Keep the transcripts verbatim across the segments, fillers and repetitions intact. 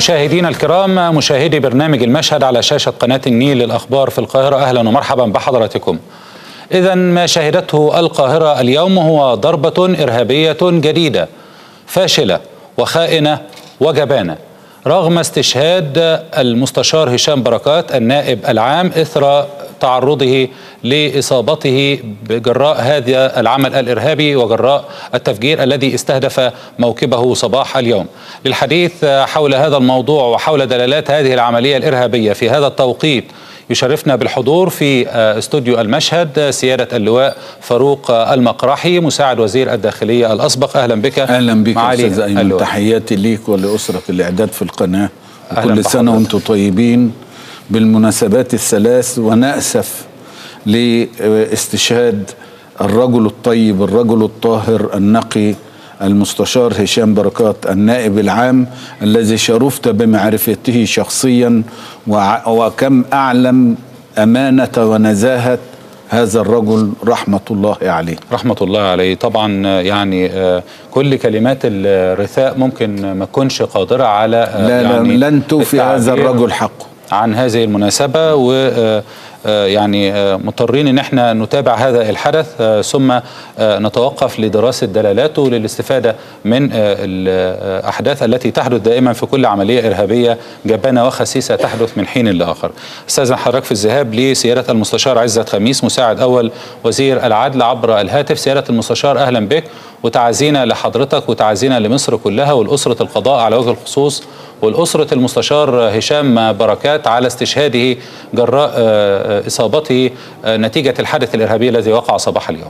مشاهدينا الكرام، مشاهدي برنامج المشهد على شاشة قناة النيل للأخبار في القاهرة، أهلا ومرحبا بحضراتكم. إذا ما شهدته القاهرة اليوم هو ضربة إرهابية جديدة فاشلة وخائنة وجبانة، رغم استشهاد المستشار هشام بركات النائب العام إثر تعرضه لإصابته بجراء هذا العمل الإرهابي وجراء التفجير الذي استهدف موكبه صباح اليوم. للحديث حول هذا الموضوع وحول دلالات هذه العملية الإرهابية في هذا التوقيت يشرفنا بالحضور في استوديو المشهد سيادة اللواء فاروق المقرحي مساعد وزير الداخلية الأسبق. أهلا بك. أهلا بك أستاذ أيمن، تحياتي ليك ولأسرة الإعداد في القناة، كل سنة وأنتم طيبين بالمناسبات الثلاث، ونأسف لاستشهاد الرجل الطيب الرجل الطاهر النقي المستشار هشام بركات النائب العام الذي شرفت بمعرفته شخصيا، وكم أعلم أمانة ونزاهة هذا الرجل رحمة الله عليه. رحمة الله عليه. طبعا يعني كل كلمات الرثاء ممكن ما تكونش قادرة على لا يعني لن توفي هذا الرجل حقه عن هذه المناسبة، و يعني مضطرين ان احنا نتابع هذا الحدث ثم نتوقف لدراسة دلالاته للاستفادة من الأحداث التي تحدث دائما في كل عملية إرهابية جبانة وخسيسة تحدث من حين لآخر. استاذن حضرتك في الذهاب لسيادة المستشار عزت خميس مساعد أول وزير العدل عبر الهاتف. سيادة المستشار أهلا بك، وتعزينا لحضرتك وتعزينا لمصر كلها والأسرة القضاء على وجه الخصوص والأسرة المستشار هشام بركات على استشهاده جراء إصابته نتيجة الحادث الإرهابي الذي وقع صباح اليوم.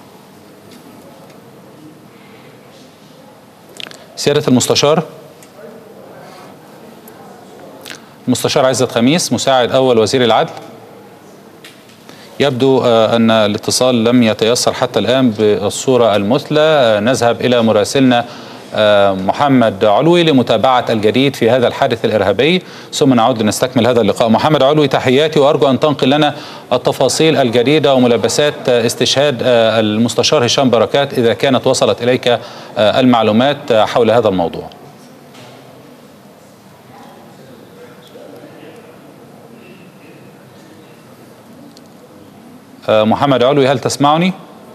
سيادة المستشار المستشار عزت خميس مساعد أول وزير العدل، يبدو أن الاتصال لم يتيسر حتى الآن بالصورة المثلى. نذهب إلى مراسلنا محمد علوي لمتابعة الجديد في هذا الحادث الإرهابي ثم نعود لنستكمل هذا اللقاء. محمد علوي تحياتي، وأرجو أن تنقل لنا التفاصيل الجديدة وملابسات استشهاد المستشار هشام بركات إذا كانت وصلت إليك المعلومات حول هذا الموضوع. محمد علوي هل تسمعني؟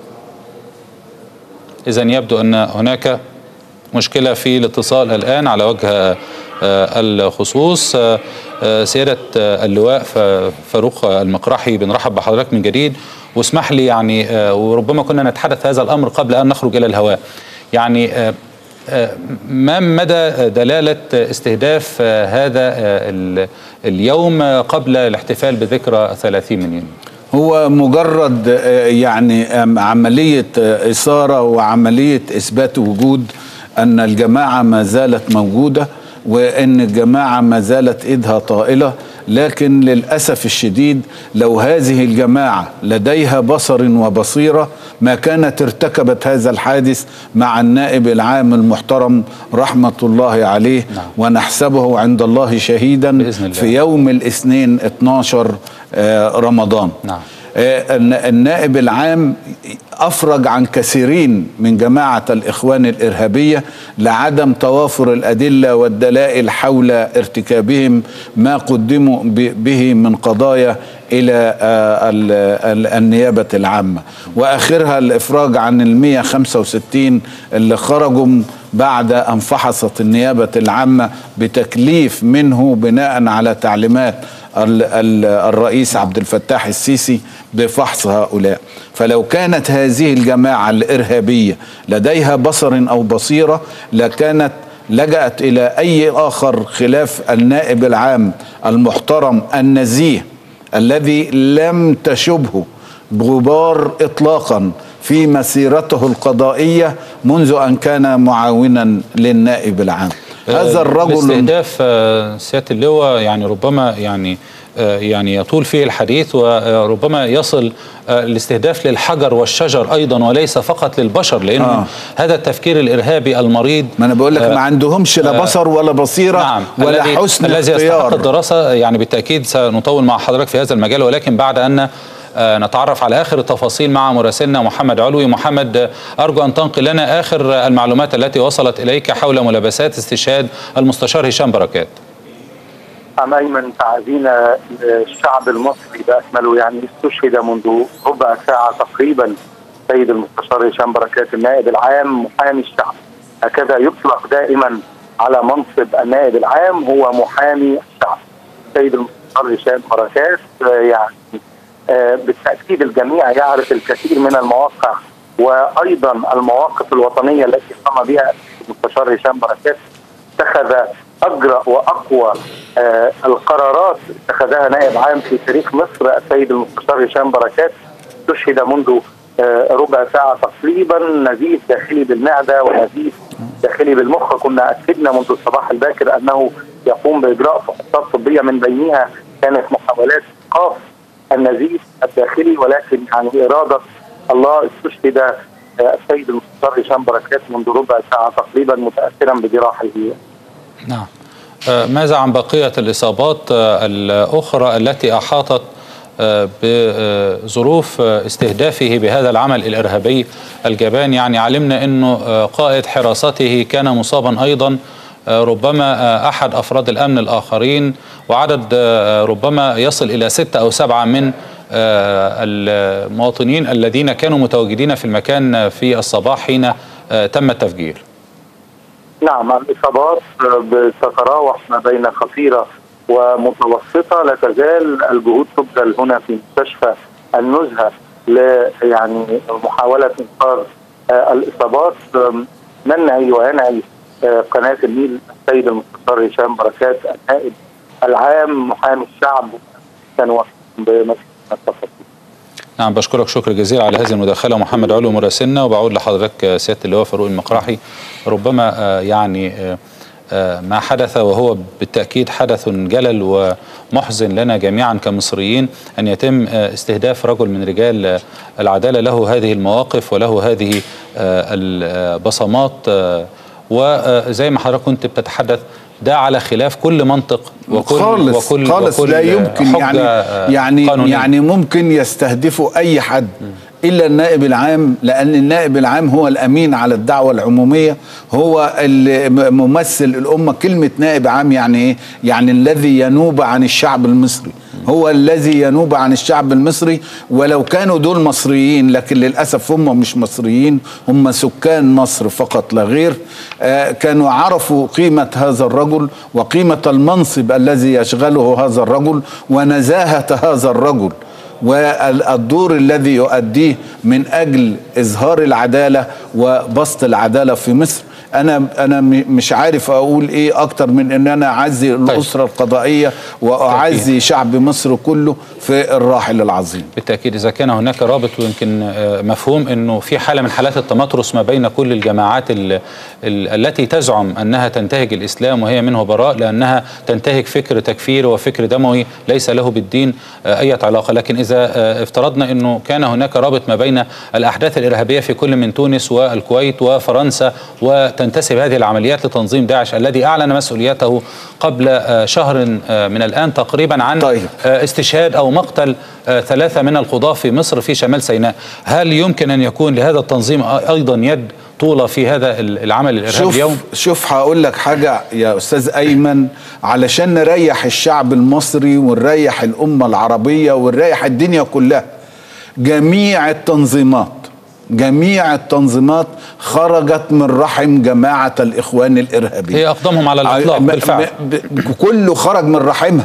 إذن يبدو أن هناك مشكلة في الاتصال الآن على وجه الخصوص. سيادة اللواء فاروق المقرحي بنرحب بحضرتك من جديد، واسمح لي يعني وربما كنا نتحدث هذا الأمر قبل أن نخرج إلى الهواء، يعني ما مدى دلالة استهداف هذا اليوم قبل الاحتفال بذكرى ثلاثين من يونيو؟ هو مجرد يعني عملية إثارة وعملية إثبات وجود أن الجماعة ما زالت موجودة وأن الجماعة ما زالت إيدها طائلة، لكن للأسف الشديد لو هذه الجماعة لديها بصر وبصيرة ما كانت ارتكبت هذا الحادث مع النائب العام المحترم رحمة الله عليه. نعم. ونحسبه عند الله شهيدا بإذن الله في يوم الاثنين اثناشر رمضان. نعم. النائب العام أفرج عن كثيرين من جماعة الإخوان الإرهابية لعدم توافر الأدلة والدلائل حول ارتكابهم ما قدموا به من قضايا إلى النيابة العامة، وآخرها الإفراج عن المئة وخمسة وستين اللي خرجوا بعد أن فحصت النيابة العامة بتكليف منه بناء على تعليمات الرئيس عبد الفتاح السيسي بفحص هؤلاء. فلو كانت هذه الجماعة الإرهابية لديها بصر أو بصيرة لكانت لجأت إلى أي آخر خلاف النائب العام المحترم النزيه الذي لم تشبه بغبار إطلاقا في مسيرته القضائية منذ أن كان معاونا للنائب العام. هذا الرجل الاستهداف سيادة اللواء يعني ربما يعني يعني يطول فيه الحديث، وربما يصل الاستهداف للحجر والشجر أيضا وليس فقط للبشر، لأنه آه. هذا التفكير الإرهابي المريض ما أنا بقول لك ما عندهمش لا بصر ولا بصيرة. نعم. ولا حسن الذي يستحق الدراسة. يعني بالتأكيد سنطول مع حضرتك في هذا المجال، ولكن بعد أن نتعرف على آخر التفاصيل مع مراسلنا محمد علوي. محمد، أرجو أن تنقل لنا آخر المعلومات التي وصلت إليك حول ملابسات استشهاد المستشار هشام بركات. عم أيمن، تعزينا الشعب المصري بأكمله. يعني استشهد منذ ربع ساعة تقريبا سيد المستشار هشام بركات النائب العام محامي الشعب. هكذا يطلق دائما على منصب النائب العام، هو محامي الشعب. سيد المستشار هشام بركات يعني بالتأكيد الجميع يعرف الكثير من المواقع وأيضا المواقف الوطنية التي قام بها المستشار هشام بركات. اتخذ أجرأ وأقوى آه القرارات اتخذها نائب عام في تاريخ مصر السيد المستشار هشام بركات. استشهد منذ آه ربع ساعة تقريبا، نزيف داخلي بالمعدة ونزيف داخلي بالمخ. كنا أكدنا منذ الصباح الباكر أنه يقوم بإجراء فحوصات طبية، من بينها كانت محاولات إيقاف النزيف الداخلي، ولكن يعني إرادة الله استشهد آه السيد المستشار هشام بركات منذ ربع ساعة تقريبا متأثرا بجراحه. نعم. ماذا عن بقية الإصابات الأخرى التي أحاطت بظروف استهدافه بهذا العمل الإرهابي الجبان؟ يعني علمنا أنه قائد حراسته كان مصابا أيضا، ربما أحد أفراد الأمن الآخرين، وعدد ربما يصل إلى ستة أو سبعة من المواطنين الذين كانوا متواجدين في المكان في الصباح حين تم التفجير. نعم، الإصابات بتتراوح ما بين خطيرة ومتوسطة. لا تزال الجهود تبذل هنا في مستشفى النزهة ل يعني محاولة إنقاذ الإصابات. ننعي وينعي قناة النيل السيد المستشار هشام بركات النائب العام محامي الشعب بمسجد التفاصيل. نعم، بشكرك شكر جزيلا على هذه المداخلة محمد علو مراسلنا، وبعود لحضرتك سيادة اللواء فاروق المقراحي. ربما يعني ما حدث وهو بالتأكيد حدث جلل ومحزن لنا جميعا كمصريين، أن يتم استهداف رجل من رجال العدالة له هذه المواقف وله هذه البصمات، وزي ما حضرتك كنت بتتحدث ده على خلاف كل منطق وكل خالص وكل خالص وكل لا يمكن يعني يعني قانونية. يعني ممكن يستهدفوا اي حد الا النائب العام، لان النائب العام هو الامين على الدعوه العموميه، هو الممثل الامه. كلمه نائب عام يعني ايه؟ يعني الذي ينوب عن الشعب المصري، هو الذي ينوب عن الشعب المصري. ولو كانوا دول مصريين، لكن للأسف هم مش مصريين، هم سكان مصر فقط لا غير. آه كانوا عرفوا قيمة هذا الرجل وقيمة المنصب الذي يشغله هذا الرجل ونزاهة هذا الرجل والدور الذي يؤديه من أجل إظهار العدالة وبسط العدالة في مصر. أنا أنا مش عارف أقول إيه أكتر من إن أنا أعزي الأسرة القضائية وأعزي شعب مصر كله في الراحل العظيم. بالتأكيد إذا كان هناك رابط ويمكن مفهوم إنه في حالة من حالات التمترس ما بين كل الجماعات ال ال التي تزعم أنها تنتهج الإسلام وهي منه براء، لأنها تنتهج فكر تكفيري وفكر دموي ليس له بالدين أي علاقة. لكن إذا افترضنا أنه كان هناك رابط ما بين الأحداث الإرهابية في كل من تونس والكويت وفرنسا، وتنتسب هذه العمليات لتنظيم داعش الذي أعلن مسؤوليته قبل شهر من الآن تقريبا عن طيب. استشهاد أو مقتل ثلاثة من القضاة في مصر في شمال سيناء، هل يمكن أن يكون لهذا التنظيم أيضا يد طولة في هذا العمل الإرهابي اليوم؟ شوف هقول لك حاجة يا أستاذ أيمن، علشان نريح الشعب المصري ونريح الأمة العربية ونريح الدنيا كلها، جميع التنظيمات جميع التنظيمات خرجت من رحم جماعة الإخوان الإرهابية. هي أقدمهم على الإطلاق بالفعل، كله خرج من رحمها.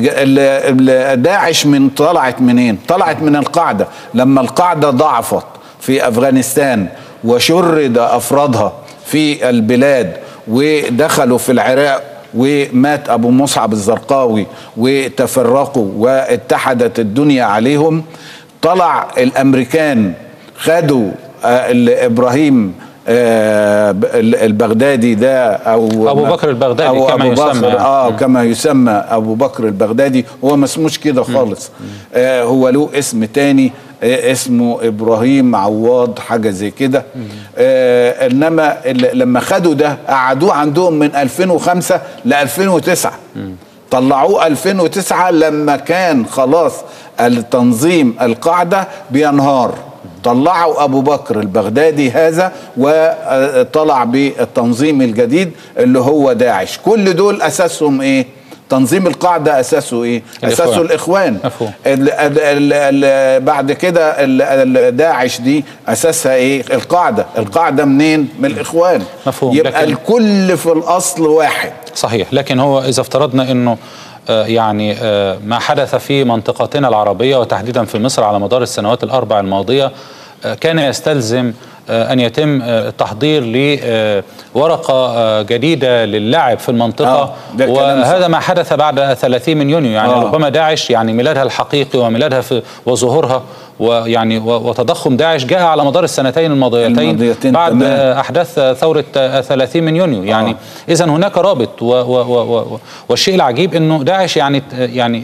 داعش من طلعت منين؟ طلعت من القاعدة. لما القاعدة ضعفت في أفغانستان وشرد أفرادها في البلاد ودخلوا في العراق ومات أبو مصعب الزرقاوي وتفرقوا واتحدت الدنيا عليهم، طلع الأمريكان خدوا إبراهيم البغدادي ده أو أبو بكر البغدادي أو كما أبو يسمى بكر آه كما يسمى أبو بكر البغدادي. هو ما اسموش كده خالص، آه هو له اسم تاني آه اسمه إبراهيم عواد حاجة زي كده. آه إنما لما خدوا ده قعدوه عندهم من ألفين وخمسة ل ألفين وتسعة، طلعوه ألفين وتسعة لما كان خلاص التنظيم القاعدة بينهار، طلعوا أبو بكر البغدادي هذا وطلع بالتنظيم الجديد اللي هو داعش. كل دول أساسهم إيه؟ تنظيم القاعده اساسه ايه؟ الإخوان. اساسه الاخوان. مفهوم. ال ال ال بعد كده ال داعش دي اساسها ايه؟ القاعده. القاعده منين؟ من الاخوان. مفهوم. يبقى لكن الكل في الاصل واحد. صحيح. لكن هو اذا افترضنا انه آه يعني آه ما حدث في منطقتنا العربيه وتحديدا في مصر على مدار السنوات الاربع الماضيه آه كان يستلزم أن يتم التحضير لورقة جديدة للعب في المنطقة، آه وهذا ما حدث بعد ثلاثين من يونيو. يعني آه ربما داعش يعني ميلادها الحقيقي وميلادها في وظهورها ويعني وتضخم داعش جاء على مدار السنتين الماضيتين, الماضيتين بعد تمام. أحداث ثورة ثلاثين من يونيو. يعني آه إذن هناك رابط، و و و والشيء العجيب أنه داعش يعني يعني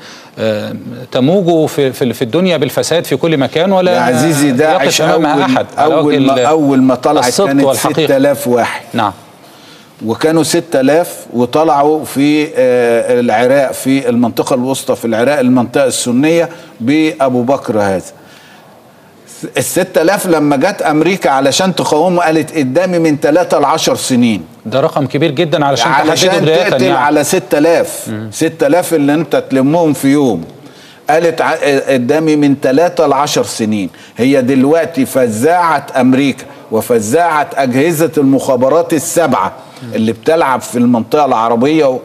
تموج في في الدنيا بالفساد في كل مكان، ولا يا عزيزي داعش أول, أحد أول, ما أول ما طلعت كانت ستة آلاف واحد. نعم. وكانوا ستة آلاف وطلعوا في العراق، في المنطقة الوسطى في العراق، المنطقة السنية بأبو بكر هذا. الستة آلاف لما جت أمريكا علشان تقاومه قالت قدامي من ثلاثة لعشر سنين. ده رقم كبير جدا علشان علشان تقتل يعني. على ستة آلاف ستة آلاف اللي انت تلمهم في يوم. قالت قدامي من ثلاثة لعشر سنين. هي دلوقتي فزاعت أمريكا وفزاعت أجهزة المخابرات السبعة اللي بتلعب في المنطقة العربية،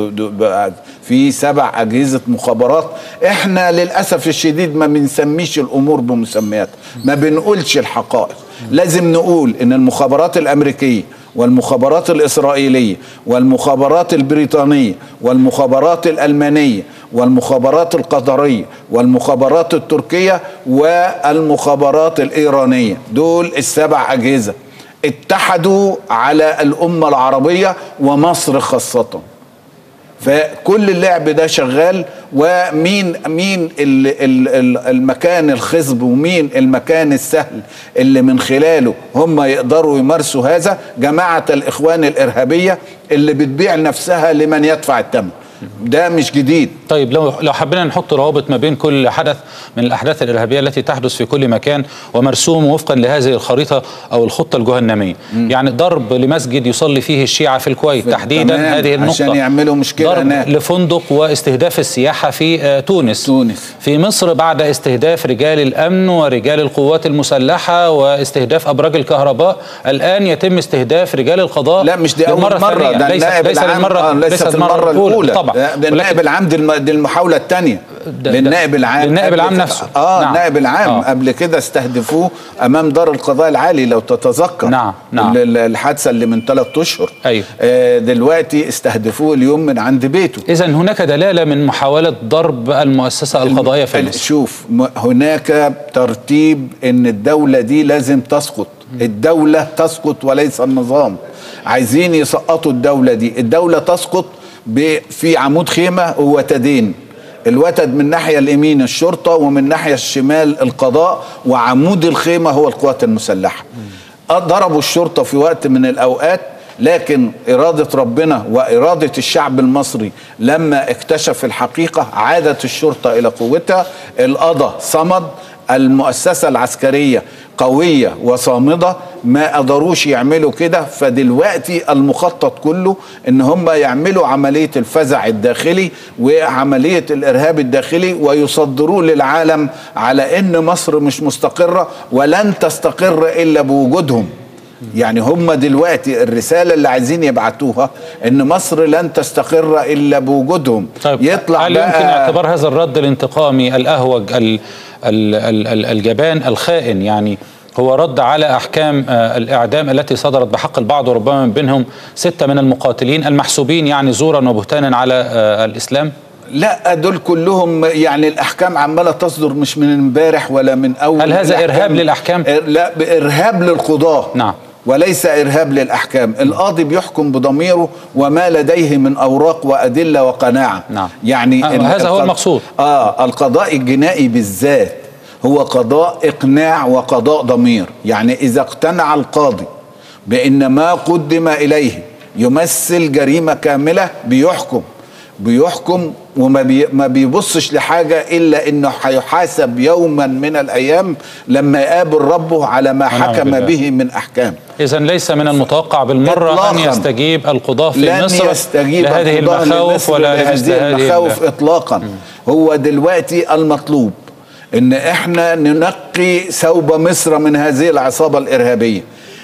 في سبع أجهزة مخابرات. احنا للأسف الشديد ما بنسميش الأمور بمسمياتها، ما بنقولش الحقائق. لازم نقول إن المخابرات الأمريكية والمخابرات الإسرائيلية والمخابرات البريطانية والمخابرات الألمانية والمخابرات القطرية والمخابرات التركية والمخابرات الإيرانية، دول السبع أجهزة اتحدوا على الأمة العربية ومصر خاصة. فكل اللعب ده شغال. ومين مين المكان الخصب ومين المكان السهل اللي من خلاله هم يقدروا يمارسوا هذا؟ جماعة الإخوان الإرهابية اللي بتبيع نفسها لمن يدفع الثمن. ده مش جديد. طيب لو لو حبينا نحط روابط ما بين كل حدث من الأحداث الإرهابية التي تحدث في كل مكان ومرسوم وفقا لهذه الخريطة أو الخطة الجهنمية. مم. يعني ضرب لمسجد يصلي فيه الشيعة في الكويت تحديدا، هذه النقطة، عشان يعملوا مشكلة. ضرب هناك لفندق واستهداف السياحة في تونس. تونس في مصر بعد استهداف رجال الأمن ورجال القوات المسلحة واستهداف أبراج الكهرباء، الآن يتم استهداف رجال القضاء. لا مش دي أول مرة, مرة. ده ليس النائب ليس العام المرة آه ليست المرة الأولى طبعا. ده النائب العام دي المحاولة الثانية للنائب العام. للنائب العام نفسه. اه نعم. النائب العام آه. قبل كده استهدفوه امام دار القضاء العالي لو تتذكر. نعم نعم. الحادثه اللي من ثلاث اشهر. ايوه. آه دلوقتي استهدفوه اليوم من عند بيته. اذا هناك دلاله من محاوله ضرب المؤسسه القضائيه في مصر. شوف هناك ترتيب ان الدوله دي لازم تسقط. الدوله تسقط وليس النظام. عايزين يسقطوا الدوله دي. الدوله تسقط في عمود خيمه ووتدين. الوتد من الناحية اليمين الشرطة ومن الناحية الشمال القضاء، وعمود الخيمة هو القوات المسلحة. ضربوا الشرطة في وقت من الأوقات، لكن إرادة ربنا وإرادة الشعب المصري لما اكتشف الحقيقة عادت الشرطة إلى قوتها. القضاء صمد، المؤسسة العسكرية قوية وصامدة، ما قدروش يعملوا كده. فدلوقتي المخطط كله ان هم يعملوا عملية الفزع الداخلي وعملية الارهاب الداخلي ويصدروه للعالم على ان مصر مش مستقرة ولن تستقر الا بوجودهم. يعني هم دلوقتي الرسالة اللي عايزين يبعتوها ان مصر لن تستقر الا بوجودهم. طيب يطلع هل يمكن اعتبار هذا الرد الانتقامي الاهوج ال ال ال الجبان الخائن يعني هو رد على أحكام الإعدام التي صدرت بحق البعض وربما من بينهم ستة من المقاتلين المحسوبين يعني زورا وبهتانا على الإسلام؟ لا دول كلهم يعني الأحكام عمالة تصدر مش من امبارح ولا من أول. هل هذا إرهاب للأحكام؟ لا إرهاب للقضاة. نعم. وليس إرهاب للأحكام. القاضي بيحكم بضميره وما لديه من أوراق وأدلة وقناعة. نعم. يعني آه هذا هو المقصود. آه القضاء الجنائي بالذات هو قضاء إقناع وقضاء ضمير. يعني إذا اقتنع القاضي بأن ما قدم إليه يمثل جريمة كاملة بيحكم. بيحكم وما بي ما بيبصش لحاجة إلا إنه هيحاسب يوما من الأيام لما يقابل ربه على ما حكم به من أحكام. إذن ليس من المتوقع بالمرة أن يستجيب القضاء في مصر يستجيب لهذه المخاوف ولا لهذه المخاوف إطلاقا. م. هو دلوقتي المطلوب إن إحنا ننقي ثوب مصر من هذه العصابة الإرهابية.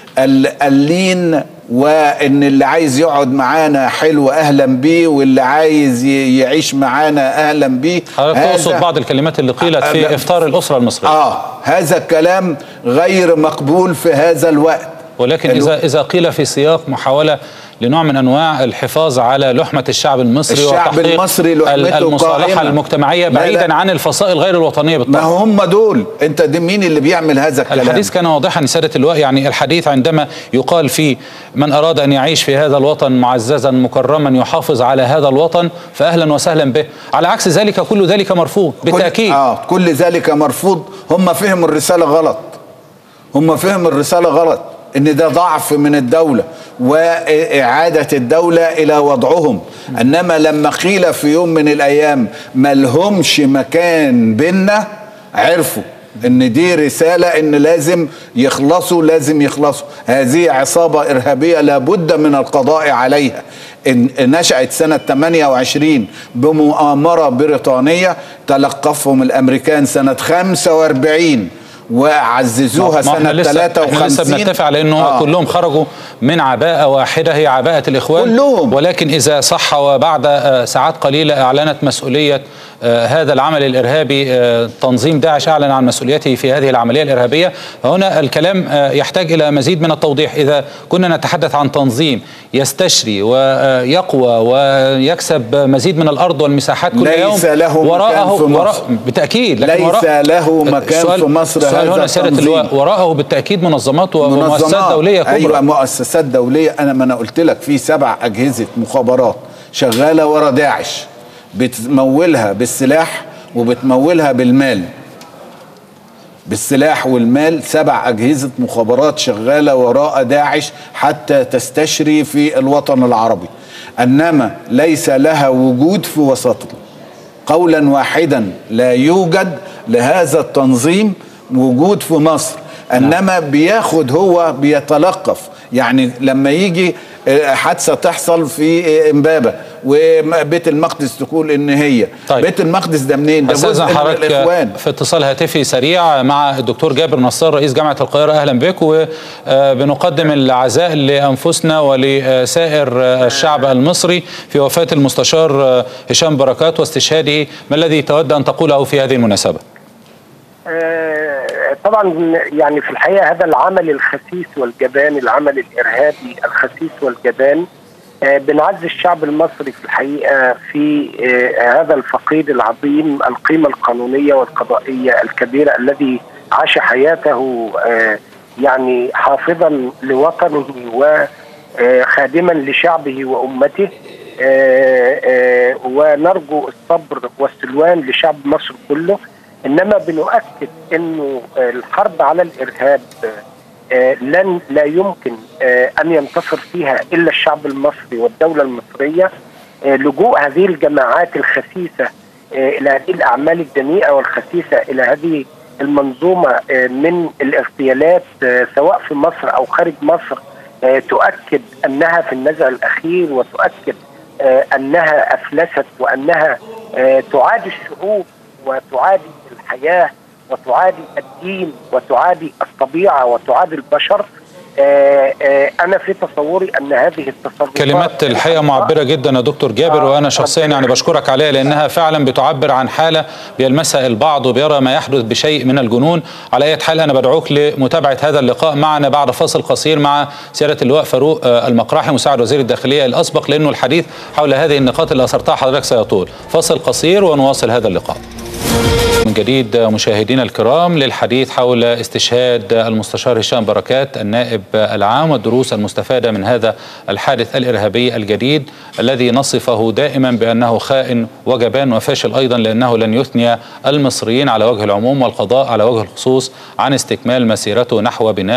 اللين، وان اللي عايز يقعد معانا حلو اهلا بيه، واللي عايز يعيش معانا اهلا بيه. حضرتك تقصد بعض الكلمات اللي قيلت في افطار الاسره المصريه. اه هذا الكلام غير مقبول في هذا الوقت. ولكن اذا اذا قيل في سياق محاوله لنوع من انواع الحفاظ على لحمه الشعب المصري الشعب المصري لحمته المصالحه قائمة. المجتمعيه بعيدا لا لا. عن الفصائل غير الوطنيه بالطبع. ما هم دول، انت دي مين اللي بيعمل هذا الكلام؟ الحديث كان واضحا سياده اللواء، يعني الحديث عندما يقال فيه من اراد ان يعيش في هذا الوطن معززا مكرما يحافظ على هذا الوطن فاهلا وسهلا به، على عكس ذلك كل ذلك مرفوض بالتاكيد. كل اه كل ذلك مرفوض. هم فهموا الرساله غلط. هم فهموا الرساله غلط. ان ده ضعف من الدولة واعادة الدولة الى وضعهم. انما لما قيل في يوم من الايام ما لهمش مكان بينا، عرفوا ان دي رسالة ان لازم يخلصوا لازم يخلصوا. هذه عصابة ارهابية لابد من القضاء عليها. إن نشأت سنة ثمانية وعشرين بمؤامرة بريطانية، تلقفهم الامريكان سنة خمسة وأربعين وعززوها سنة ثلاثة وخمسين. احنا لسه بنتفق على انه آه. كلهم خرجوا من عباءة واحدة هي عباءة الإخوان كلهم. ولكن إذا صح وبعد ساعات قليلة أعلنت مسؤولية هذا العمل الإرهابي، تنظيم داعش أعلن عن مسؤوليته في هذه العملية الإرهابية، فهنا الكلام يحتاج إلى مزيد من التوضيح. إذا كنا نتحدث عن تنظيم يستشري ويقوى ويكسب مزيد من الأرض والمساحات كل يوم، ليس له وراءه مكان في مصر بالتأكيد، لكن ليس له مكان في مصر. السؤال هنا سيادة اللواء، وراءه بالتأكيد منظمات ومؤسسات دولية كبرى. أيوة مؤسسات دولية. أنا ما أنا قلت لك في سبع أجهزة مخابرات شغالة ورا داعش، بتمولها بالسلاح وبتمولها بالمال. بالسلاح والمال سبع أجهزة مخابرات شغالة وراء داعش حتى تستشري في الوطن العربي، أنما ليس لها وجود في وسطنا. قولا واحدا لا يوجد لهذا التنظيم وجود في مصر. انما بياخد هو بيتلقف. يعني لما يجي حادثه تحصل في امبابه وبيت المقدس تقول ان هي طيب. بيت المقدس ده منين؟ ده جزء من الاخوان. في اتصال هاتفي سريع مع الدكتور جابر نصار رئيس جامعه القاهره، اهلا بك، وبنقدم العزاء لانفسنا ولسائر الشعب المصري في وفاه المستشار هشام بركات واستشهاده. ما الذي تود ان تقوله في هذه المناسبه؟ طبعا يعني في الحقيقه هذا العمل الخسيس والجبان، العمل الارهابي الخسيس والجبان، بنعزي الشعب المصري في الحقيقه في هذا الفقيد العظيم، القيمه القانونيه والقضائيه الكبيره الذي عاش حياته يعني حافظا لوطنه وخادما لشعبه وامته، ونرجو الصبر والسلوان لشعب مصر كله. انما بنؤكد انه الحرب على الارهاب لن لا يمكن ان ينتصر فيها الا الشعب المصري والدوله المصريه. لجوء هذه الجماعات الخسيسه الى هذه الاعمال الدنيئه والخسيسه، الى هذه المنظومه من الاغتيالات سواء في مصر او خارج مصر، تؤكد انها في النزع الاخير، وتؤكد انها افلست، وانها تعادي الشعوب وتعادي الحياة وتعادي الدين وتعادي الطبيعة وتعادي البشر. آآ آآ أنا في تصوري أن هذه التصرفات كلمات الحقيقة معبرة جدا يا دكتور جابر، آه وأنا شخصيا يعني بشكرك عليها لأنها فعلا بتعبر عن حالة بيلمسها البعض وبيرى ما يحدث بشيء من الجنون. على أي حال أنا بدعوك لمتابعة هذا اللقاء معنا بعد فاصل قصير مع سيادة اللواء فاروق المقراحي مساعد وزير الداخلية الأسبق، لأنه الحديث حول هذه النقاط اللي أثرتها حضرتك سيطول. فاصل قصير ونواصل هذا اللقاء من جديد. مشاهدينا الكرام، للحديث حول استشهاد المستشار هشام بركات النائب العام والدروس المستفادة من هذا الحادث الإرهابي الجديد الذي نصفه دائما بأنه خائن وجبان وفاشل أيضا، لأنه لن يثني المصريين على وجه العموم والقضاء على وجه الخصوص عن استكمال مسيرته نحو بناء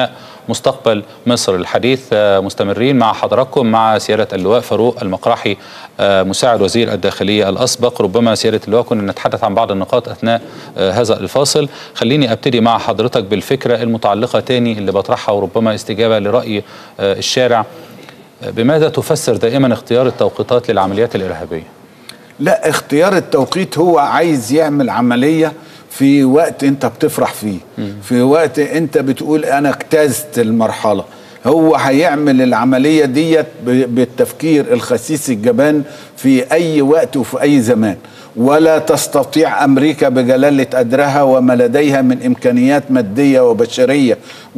مستقبل مصر. الحديث مستمرين مع حضراتكم مع سيادة اللواء فاروق المقراحي مساعد وزير الداخلية الأسبق. ربما سيادة اللواء كنا نتحدث عن بعض النقاط أثناء هذا الفاصل. خليني أبتدي مع حضرتك بالفكرة المتعلقة تاني اللي بطرحها وربما استجابة لرأي الشارع. بماذا تفسر دائما اختيار التوقيتات للعمليات الإرهابية؟ لا، اختيار التوقيت هو عايز يعمل عملية في وقت انت بتفرح فيه، في وقت انت بتقول انا اجتزت المرحلة. هو هيعمل العملية ديت بالتفكير الخسيس الجبان في اي وقت وفي اي زمان، ولا تستطيع أمريكا بجلالة قدرها وما لديها من إمكانيات مادية وبشرية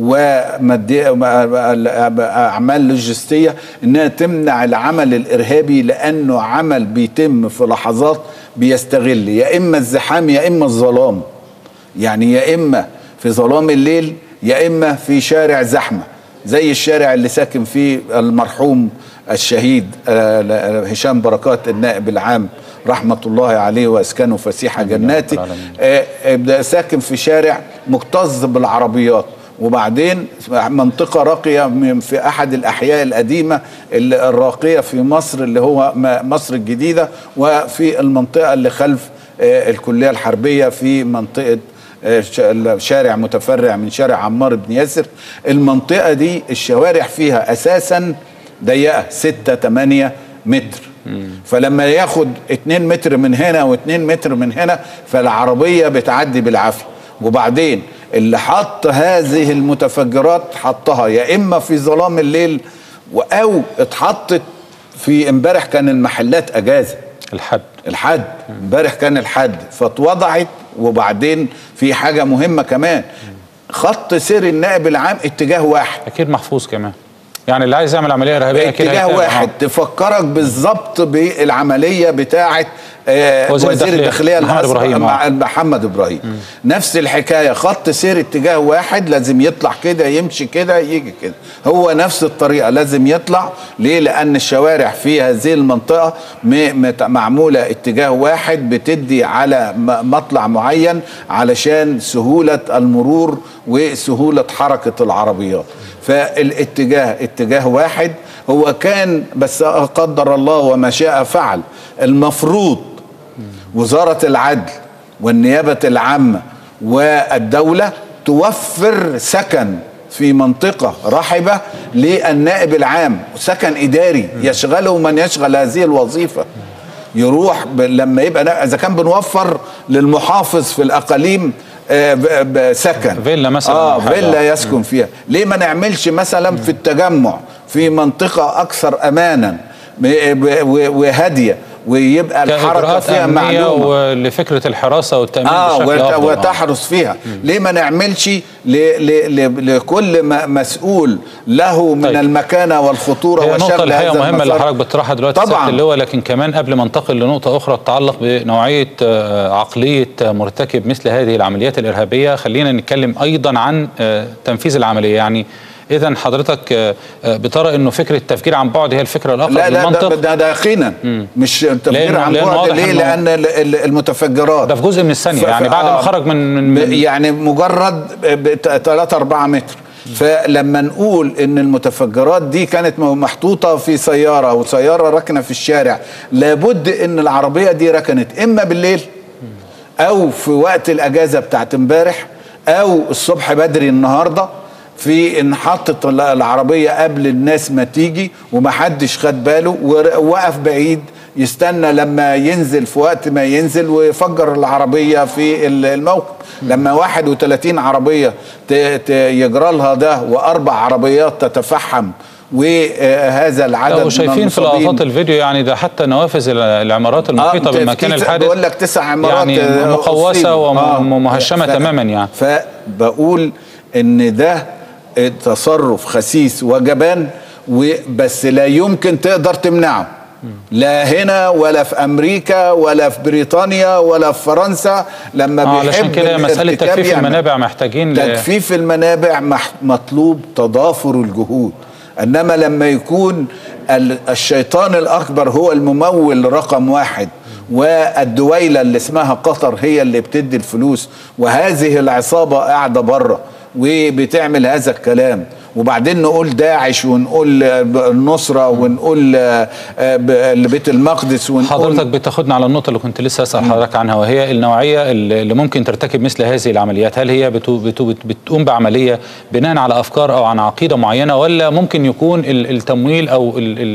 وأعمال لوجستية أنها تمنع العمل الإرهابي، لأنه عمل بيتم في لحظات بيستغل يا إما الزحام يا إما الظلام، يعني يا إما في ظلام الليل يا إما في شارع زحمة، زي الشارع اللي ساكن فيه المرحوم الشهيد هشام بركات النائب العام رحمة الله عليه واسكنه فسيح جناتي. ساكن في شارع مكتظ بالعربيات، وبعدين منطقة راقية في أحد الأحياء القديمة الراقية في مصر اللي هو مصر الجديدة، وفي المنطقة اللي خلف الكلية الحربية في منطقة شارع متفرع من شارع عمار بن ياسر. المنطقة دي الشوارع فيها أساسا ضيقة ستة تمانية متر، فلما ياخد اتنين متر من هنا واتنين متر من هنا فالعربية بتعدي بالعافية. وبعدين اللي حط هذه المتفجرات حطها يا إما في ظلام الليل أو اتحطت في امبارح كان المحلات أجازة الحد الحد امبارح كان الحد فاتوضعت. وبعدين في حاجة مهمة كمان، خط سير النائب العام اتجاه واحد، أكيد محفوظ كمان، يعني اللي عايز يعمل عمليه ارهابيه كده اتجاه واحد آه. تفكرك بالظبط بالعمليه بتاعه آه وزير, وزير الداخليه محمد ابراهيم مع محمد ابراهيم. مم. نفس الحكايه، خط سير اتجاه واحد، لازم يطلع كده يمشي كده يجي كده، هو نفس الطريقه لازم يطلع. ليه؟ لان الشوارع في هذه المنطقه معموله اتجاه واحد، بتدي على مطلع معين علشان سهوله المرور وسهوله حركه العربيات. فالاتجاه اتجاه واحد هو كان، بس قدر الله وما شاء فعل. المفروض وزارة العدل والنيابة العامة والدولة توفر سكن في منطقة رحبة للنائب العام، سكن إداري يشغله من يشغل هذه الوظيفة، يروح لما يبقى إذا كان بنوفر للمحافظ في الأقاليم سكن فيلا مثلا، اه فيلا يسكن فيها، ليه ما نعملش مثلا في التجمع في منطقة أكثر أمانا وهادية ويبقى الحركة فيها معلومة، ولفكرة الحراسة والتأمين آه بشكل أفضل وتحرص فيها. مم. ليه ما نعملش لكل مسؤول له من طيب. المكانة والخطورة وشغل هذا المسار. هي نقطة الحقيقة مهمة اللي حضرتك بتطرحها دلوقتي طبعا اللي هو، لكن كمان قبل ما انتقل لنقطة أخرى تتعلق بنوعية عقلية مرتكب مثل هذه العمليات الإرهابية، خلينا نتكلم أيضا عن تنفيذ العملية. يعني إذا حضرتك بترى إنه فكرة التفجير عن بعد هي الفكرة الأقرب لا للمنطق؟ لا ده ده يقينا مش تفجير عن بعد. ليه؟ لأن المتفجرات ده في جزء من الثانية، يعني بعد ما خرج من, من يعني مجرد ثلاثة أربعة متر. فلما نقول إن المتفجرات دي كانت محطوطة في سيارة وسيارة راكنة في الشارع، لابد إن العربية دي ركنت إما بالليل أو في وقت الأجازة بتاعت امبارح أو الصبح بدري النهاردة، في ان حطت العربيه قبل الناس ما تيجي ومحدش خد باله ووقف بعيد يستنى لما ينزل في وقت ما ينزل ويفجر العربيه في الموقف. لما واحد وثلاثين عربيه يجرى لها ده واربع عربيات تتفحم وهذا العدد لو شايفين في لقطات الفيديو، يعني ده حتى نوافذ العمارات المحيطه آه بالمكان الحادث بقول لك تسع عمارات يعني مقوسه ومهشمه آه تماما. يعني فبقول ان ده تصرف خسيس وجبان، وبس لا يمكن تقدر تمنعه، لا هنا ولا في امريكا ولا في بريطانيا ولا في فرنسا. لما آه بيحب علشان كده مساله تجفيف المنابع محتاجين تجفيف المنابع مطلوب تضافر الجهود. انما لما يكون الشيطان الاكبر هو الممول رقم واحد والدويله اللي اسمها قطر هي اللي بتدي الفلوس، وهذه العصابه قاعده بره وبتعمل هذا الكلام، وبعدين نقول داعش ونقول النصرة ونقول بيت المقدس ونقول. حضرتك بتاخدنا على النقطة اللي كنت لسه أسأل حضرتك عنها، وهي النوعية اللي ممكن ترتكب مثل هذه العمليات. هل هي بتو بتو بتقوم بعملية بناء على أفكار أو عن عقيدة معينة، ولا ممكن يكون التمويل أو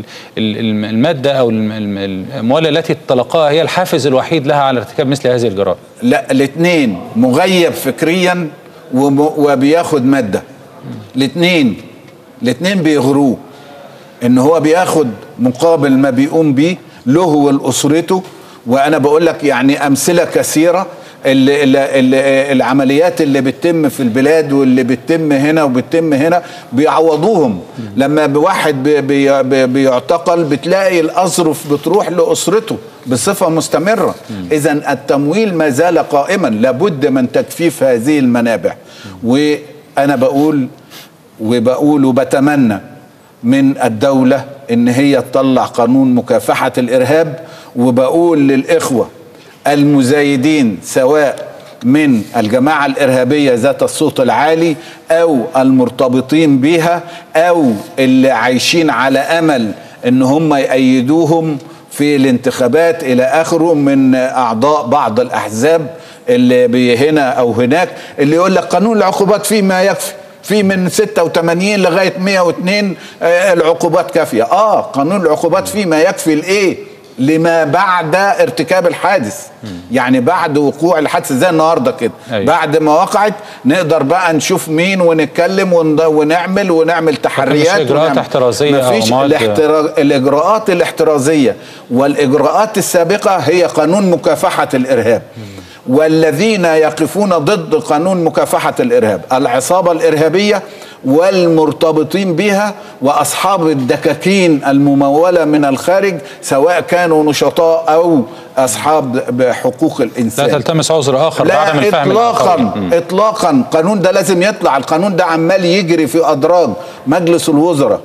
المادة أو الأموال التي تتلقاها هي الحافز الوحيد لها على ارتكاب مثل هذه الجرائم؟ لا، الاثنين، مغيب فكريا وبياخد مادة. الاثنين الاثنين بيغروه ان هو بياخد مقابل ما بيقوم بيه له ولأسرته. وانا بقول لك يعني امثله كثيره، اللي اللي العمليات اللي بتتم في البلاد واللي بتتم هنا وبتتم هنا بيعوضوهم. لما بواحد بي بي بيعتقل بتلاقي الاظرف بتروح لاسرته بصفه مستمره. اذا التمويل ما زال قائما، لابد من تجفيف هذه المنابع. وانا بقول وبقول وبتمنى من الدولة ان هي تطلع قانون مكافحة الارهاب. وبقول للاخوة المزايدين سواء من الجماعة الارهابية ذات الصوت العالي او المرتبطين بها او اللي عايشين على امل ان هم يأيدوهم في الانتخابات الى اخره من اعضاء بعض الاحزاب اللي هنا او هناك، اللي يقول لك قانون العقوبات فيه ما يكفي، في من ستة وثمانين لغاية مئة واثنين العقوبات كافية. اه قانون العقوبات فيه ما يكفي لايه؟ لما بعد ارتكاب الحادث. يعني بعد وقوع الحادث زي النهارده كده، أيوة. بعد ما وقعت نقدر بقى نشوف مين ونتكلم ونعمل ونعمل تحريات. مفيش اجراءات احترازيه. مفيش الاحتراز... الاجراءات الاحترازيه والاجراءات السابقه هي قانون مكافحه الارهاب. والذين يقفون ضد قانون مكافحة الإرهاب العصابة الإرهابية والمرتبطين بها وأصحاب الدكاكين الممولة من الخارج، سواء كانوا نشطاء أو أصحاب حقوق الإنسان. لا تلتمس عذر آخر بعدم الفهم. لا إطلاقا إطلاقا. القانون ده لازم يطلع. القانون ده عمال يجري في أدراج مجلس الوزراء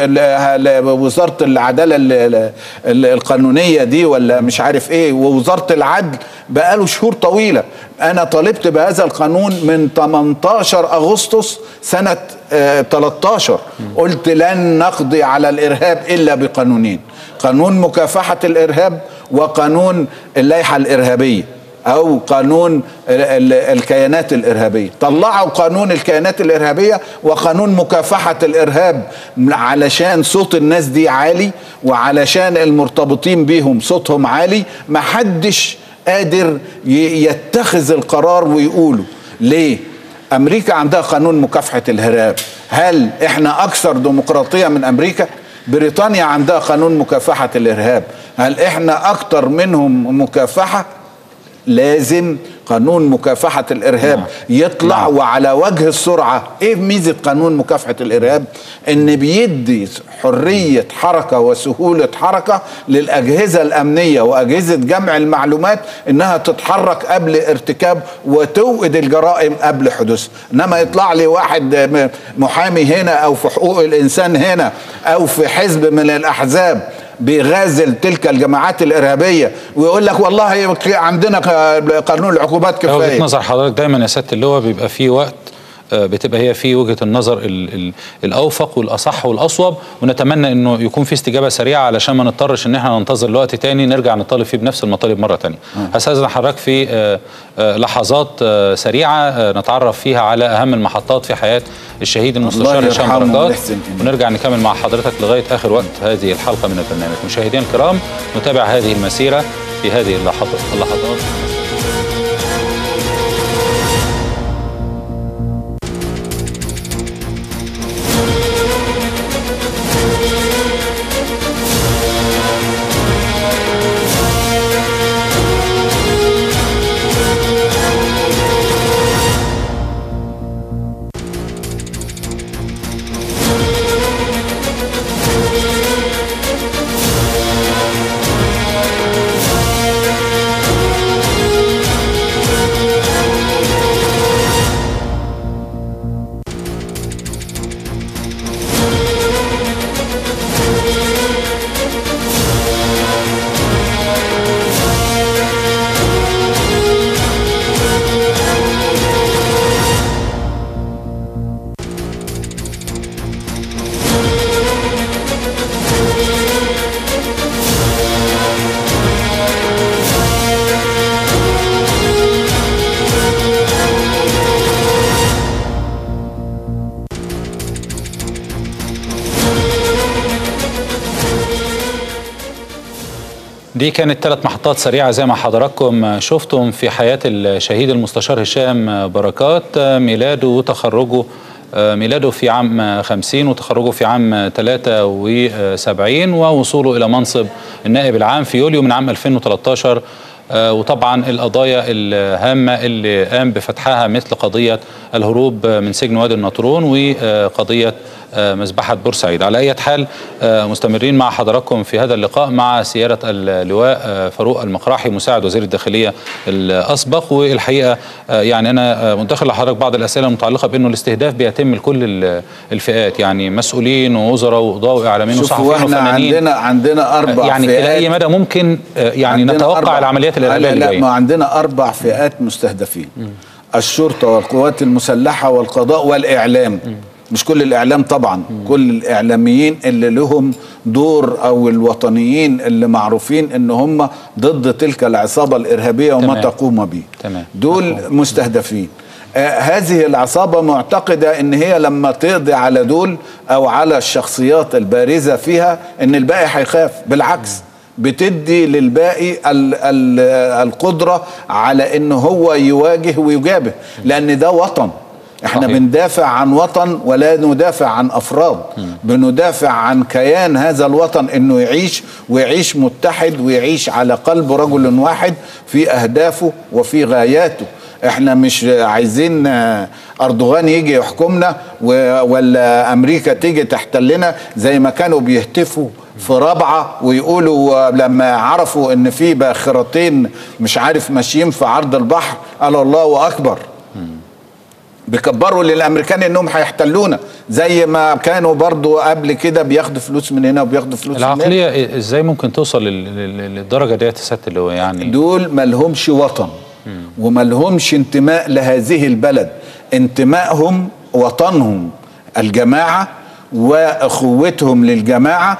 ووزارة العدالة القانونية دي ولا مش عارف إيه ووزارة العدل، بقاله شهور طويلة. أنا طالبت بهذا القانون من ثمانية عشر أغسطس سنة ثلاثة عشر. قلت لن نقضي على الإرهاب إلا بقانونين: قانون مكافحة الإرهاب وقانون اللائحة الإرهابية أو قانون الكيانات الإرهابية. طلعوا قانون الكيانات الإرهابية وقانون مكافحة الإرهاب علشان صوت الناس دي عالي وعلشان المرتبطين بيهم صوتهم عالي. محدش قادر يتخذ القرار ويقوله. ليه؟ أمريكا عندها قانون مكافحة الإرهاب. هل إحنا أكثر ديمقراطية من أمريكا؟ بريطانيا عندها قانون مكافحة الإرهاب. هل إحنا أكثر منهم مكافحة؟ لازم قانون مكافحة الإرهاب يطلع وعلى وجه السرعة. إيه ميزة قانون مكافحة الإرهاب؟ إن بيدي حرية حركة وسهولة حركة للأجهزة الأمنية وأجهزة جمع المعلومات إنها تتحرك قبل ارتكاب وتوقد الجرائم قبل حدوث. إنما يطلع لي واحد محامي هنا أو في حقوق الإنسان هنا أو في حزب من الأحزاب بيغازل تلك الجماعات الإرهابية ويقول لك والله عندنا قانون العقوبات كفاية. وجهة نظر حضرتك دايما يا سيادة اللواء بيبقى فيه وقت بتبقى هي في وجهة النظر ال ال الأوفق والأصح والأصوب، ونتمنى إنه يكون في استجابة سريعة علشان ما نضطرش إن احنا ننتظر لوقت تاني نرجع نطالب فيه بنفس المطالب مرة تانية. هستأذن حضرتك في لحظات سريعة نتعرف فيها على أهم المحطات في حياة الشهيد المستشار هشام بركات، ونرجع نكمل مع حضرتك لغاية آخر وقت هذه الحلقة من البرنامج. مشاهدينا الكرام، نتابع هذه المسيرة في هذه اللحظات. دي كانت ثلاث محطات سريعة زي ما حضراتكم شفتم في حياة الشهيد المستشار هشام بركات، ميلاده وتخرجه ميلاده في عام خمسين وتخرجه في عام ثلاثة وسبعين ووصوله إلى منصب النائب العام في يوليو من عام ألفين وثلاثة عشر. وطبعا القضايا الهامة اللي قام بفتحها مثل قضية الهروب من سجن وادي النطرون وقضية مذبحة بورسعيد. على أي حال مستمرين مع حضراتكم في هذا اللقاء مع سيادة اللواء فاروق المقراحي مساعد وزير الداخلية الأسبق. والحقيقة يعني أنا مدخل لحضرتك بعض الأسئلة المتعلقة بأنه الاستهداف بيتم لكل الفئات، يعني مسؤولين ووزراء وقضاء وإعلاميين وصحفيين وفنانين. عندنا عندنا أربع يعني فئات. إلى أي مدى ممكن يعني نتوقع العمليات الإرهابية اللي جاية؟ لا، ما عندنا أربع فئات مستهدفين: الشرطة والقوات المسلحة والقضاء والإعلام. مش كل الإعلام طبعا، م. كل الإعلاميين اللي لهم دور أو الوطنيين اللي معروفين إن هم ضد تلك العصابة الإرهابية وما تمام. تقوم به. تمام. دول تمام. مستهدفين. آه هذه العصابة معتقدة إن هي لما تقضي على دول أو على الشخصيات البارزة فيها إن الباقي هيخاف. بالعكس، م. بتدي للباقي ال ال القدرة على إن هو يواجه ويجابه، لأن ده وطن. احنا صحيح. بندافع عن وطن ولا ندافع عن افراد. م. بندافع عن كيان هذا الوطن انه يعيش ويعيش متحد ويعيش على قلب رجل واحد في اهدافه وفي غاياته. احنا مش عايزين اردوغان يجي يحكمنا ولا امريكا تيجي تحتلنا زي ما كانوا بيهتفوا في رابعة ويقولوا لما عرفوا ان في باخرتين مش عارف ماشيين في عرض البحر قالوا الله اكبر. بيكبروا للامريكان انهم هيحتلونا زي ما كانوا برضو قبل كده بياخدوا فلوس من هنا وبياخدوا فلوس من هنا. العقليه ازاي ممكن توصل للدرجه ديت يا سياده اللواء؟ يعني دول ما لهمش وطن وما لهمش انتماء لهذه البلد. انتمائهم وطنهم الجماعه واخوتهم للجماعه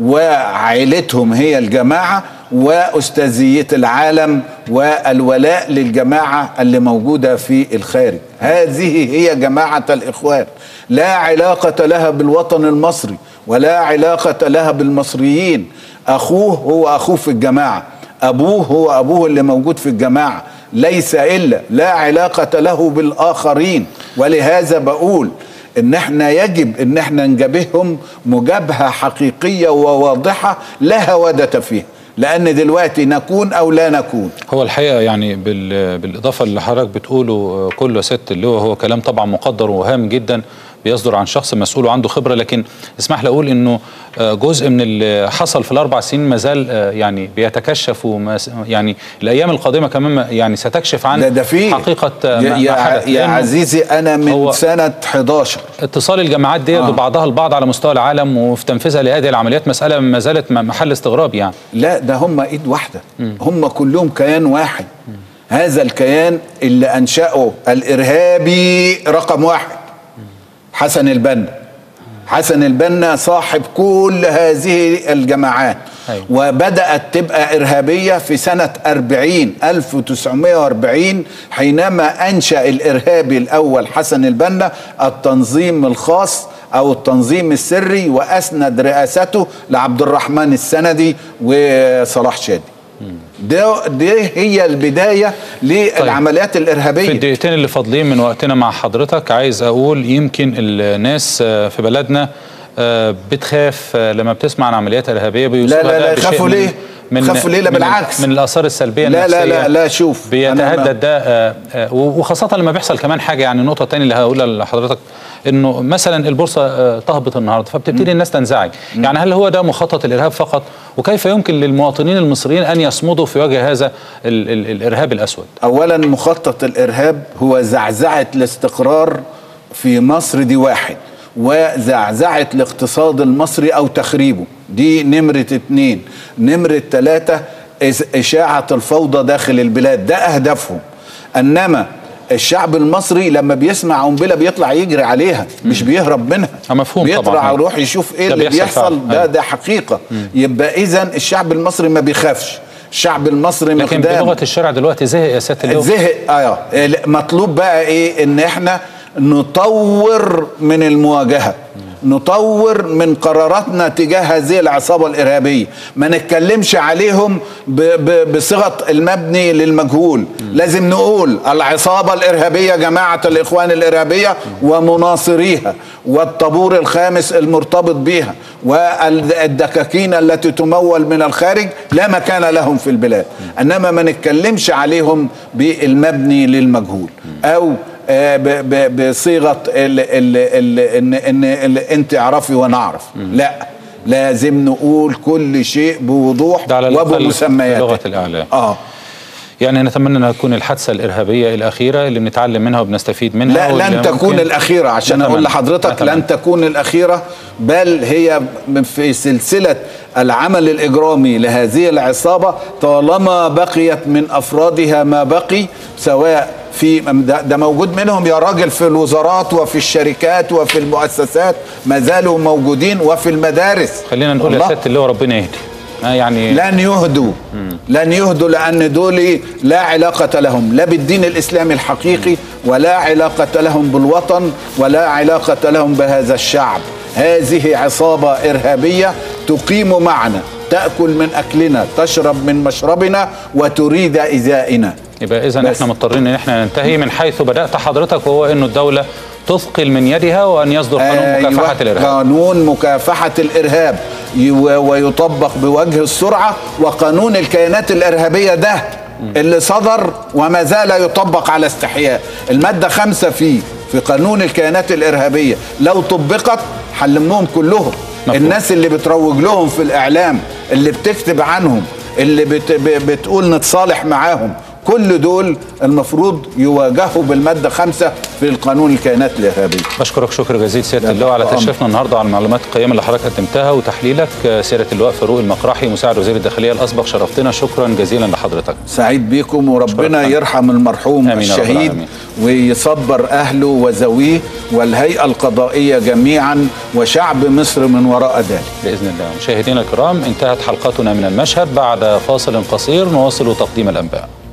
وعائلتهم هي الجماعه وأستاذية العالم والولاء للجماعة اللي موجودة في الخارج. هذه هي جماعة الإخوان، لا علاقة لها بالوطن المصري ولا علاقة لها بالمصريين. أخوه هو أخوه في الجماعة، أبوه هو أبوه اللي موجود في الجماعة، ليس إلا، لا علاقة له بالآخرين. ولهذا بقول ان احنا يجب ان احنا نجابههم مجابهة حقيقية وواضحة لا هوادة فيها، لأن دلوقتي نكون أو لا نكون. هو الحقيقة يعني بالإضافة اللي حضرتك بتقوله كله يا سيادة اللواء هو كلام طبعا مقدر وهام جدا بيصدر عن شخص مسؤول وعنده خبرة، لكن اسمح لي أقول إنه جزء من اللي حصل في الأربع سنين ما زال يعني بيتكشف، يعني الأيام القادمة كمان يعني ستكشف عن ده ده فيه حقيقة ما يا, حدث. يا عزيزي أنا من سنة حداشر اتصال الجماعات دي آه. ببعضها البعض على مستوى العالم وفي تنفيذها لهذه العمليات مسألة ما زالت محل استغراب. يعني لا، ده هم إيد واحدة، م. هم كلهم كيان واحد. م. هذا الكيان اللي أنشأه الإرهابي رقم واحد حسن البنا. حسن البنا صاحب كل هذه الجماعات. أيوة. وبدأت تبقى إرهابية في سنة أربعين ألف وتسعمائة وأربعين حينما أنشأ الإرهابي الأول حسن البنا التنظيم الخاص أو التنظيم السري، وأسند رئاسته لعبد الرحمن السندي وصلاح شادي. ده دي هي البداية للعمليات طيب. الإرهابية. في الدقيقتين اللي فاضلين من وقتنا مع حضرتك عايز أقول يمكن الناس في بلدنا بتخاف لما بتسمع عن عمليات إرهابية. لا لا لا خافوا ليه؟ من خافوا ليه؟ لا بالعكس، من الآثار السلبية لا لا لا لا شوف بيتهدد ده، وخاصة لما بيحصل كمان حاجة. يعني النقطة الثانية اللي هقولها لحضرتك انه مثلا البورصه تهبط النهارده فبتبتدي الناس تنزعج. يعني هل هو ده مخطط الارهاب فقط؟ وكيف يمكن للمواطنين المصريين ان يصمدوا في وجه هذا ال ال الارهاب الاسود؟ اولا مخطط الارهاب هو زعزعه الاستقرار في مصر، دي واحد، وزعزعه الاقتصاد المصري او تخريبه، دي نمره اتنين. نمره ثلاثه اشاعه الفوضى داخل البلاد، ده اهدافهم. انما الشعب المصري لما بيسمع قنبله بيطلع يجري عليها، مش بيهرب منها. مفهوم بيطلع طبعا، يروح يشوف ايه اللي بيحصل. ده ده حقيقه. مم. يبقى اذا الشعب المصري ما بيخافش، الشعب المصري لكن بلغه الشارع دلوقتي زهق يا سياده اللواء. زهق اه مطلوب بقى ايه؟ ان احنا نطور من المواجهه نطور من قراراتنا تجاه هذه العصابة الإرهابية، ما نتكلمش عليهم بصيغة المبني للمجهول. لازم نقول العصابة الإرهابية جماعة الإخوان الإرهابية ومناصريها والطابور الخامس المرتبط بها والدكاكين التي تمول من الخارج لا مكان لهم في البلاد، انما ما نتكلمش عليهم بالمبني للمجهول او بصيغه ان انت اعرفي وانا اعرف. لا، لازم نقول كل شيء بوضوح وبمسميات لغه الاعلام. اه يعني نتمنى انها تكون الحادثه الارهابيه الاخيره اللي بنتعلم منها وبنستفيد منها. لا، لن تكون الاخيره، عشان اقول لحضرتك نتمنى. لن تكون الاخيره، بل هي في سلسله العمل الاجرامي لهذه العصابه طالما بقيت من افرادها ما بقي، سواء في ده موجود منهم يا راجل في الوزارات وفي الشركات وفي المؤسسات، ما زالوا موجودين، وفي المدارس. خلينا نقول يا سيادة اللواء ربنا يهدي. يعني لن يهدوا مم. لن يهدوا، لأن دول لا علاقة لهم لا بالدين الإسلامي الحقيقي، ولا علاقة لهم بالوطن، ولا علاقة لهم بهذا الشعب. هذه عصابة إرهابية تقيم معنا، تأكل من أكلنا، تشرب من مشربنا، وتريد إيذائنا. يبقى إذن احنا مضطرين ان احنا ننتهي من حيث بدأت حضرتك، وهو انه الدولة تثقل من يدها وان يصدر قانون أيوة مكافحة الإرهاب. قانون مكافحة الإرهاب ويطبق بوجه السرعة، وقانون الكيانات الإرهابية ده اللي صدر وما زال يطبق على استحياء. المادة خمسة فيه في قانون الكيانات الإرهابية لو طبقت حلمناهم كلهم. مفهوم. الناس اللي بتروج لهم في الإعلام، اللي بتكتب عنهم، اللي بت بتقول نتصالح معاهم، كل دول المفروض يواجهوا بالمادة خمسة في القانون الكيانات الإرهابية. بشكرك شكر جزيل سيادة اللواء على تشريفنا النهارده على المعلومات القيمة اللي حضرتك قدمتها وتحليلك. سيادة اللواء فاروق المقراحي مساعد وزير الداخلية الأسبق، شرفتنا، شكرا جزيلا لحضرتك. سعيد بيكم، وربنا يرحم المرحوم الشهيد ويصبر أهله وزويه والهيئة القضائية جميعا وشعب مصر من وراء ذلك بإذن الله. مشاهدينا الكرام، انتهت حلقتنا من المشهد. بعد فاصل قصير نواصل تقديم الأنباء.